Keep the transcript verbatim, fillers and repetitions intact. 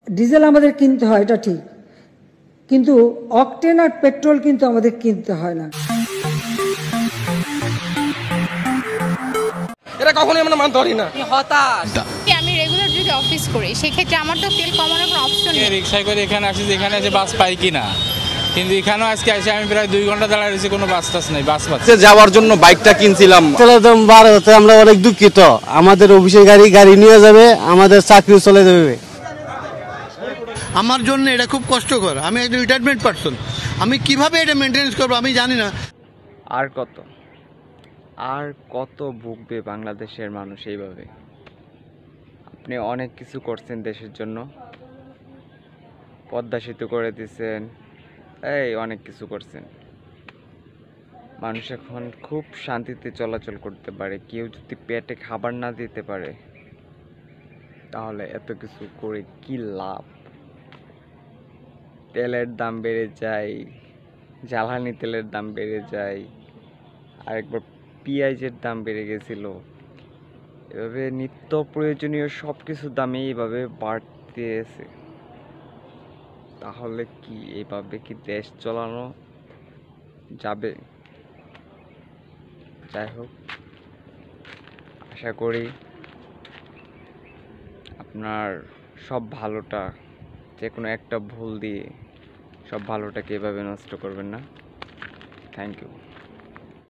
Diesel আমাদের কিনতে হয়, এটা ঠিক, কিন্তু অকটেন আর পেট্রোল কিন্তু আমাদের কিনতে হয় না। এটা কখনোই আমরা মানতে পারি না। হতাশ। আমি রেগুলার যদি অফিস করি সেক্ষেত্রে আমার তো তেল কমানোর কোনো অপশন নেই। রিক্সায় করে এখানে আসি, এখানে যে বাস পাই কিনা, কিন্তু এখানেও আজকে এসে আমি প্রায় দুই ঘন্টা দাঁড়ায় রয়েছি, কোনো বাস টাস নেই। বাস পাচ্ছে যাওয়ার জন্য বাইকটা কিনছিলাম, দাম বাড়াতে আমরা অনেক দুঃখিত। আমাদের অফিসের গাড়ি গাড়ি নিয়ে যাবে, আমাদের চাকরিও চলে যাবে। আমার জন্য এটা খুব কষ্টকর। আমি একজন রিটায়ারমেন্ট পারসন, আমি কিভাবে এটা মেনটেন্স করবো আমি জানি না। আর কত আর কত ভুগবে বাংলাদেশের মানুষ এইভাবে? আপনি অনেক কিছু করছেন দেশের জন্য, পদ্মা সেতু করে দিয়েছেন, এই অনেক কিছু করছেন। মানুষ এখন খুব শান্তিতে চলাচল করতে পারে। কেউ যদি পেটে খাবার না দিতে পারে তাহলে এত কিছু করে কি লাভ? তেলের দাম বেড়ে যায়, জ্বালানি তেলের দাম বেড়ে যায়, আরেকবার পেঁয়াজের দাম বেড়ে গেছিল। এভাবে নিত্য প্রয়োজনীয় সব কিছুর দামে এইভাবে বাড়তেছে। তাহলে কি এইভাবে কি দেশ চালানো যাবে? যাই হোক, আশা করি আপনার সব ভালোটা, যে কোনো একটা ভুল দিয়ে সব ভালোটাকে এভাবে নষ্ট করবেন না। Thank you.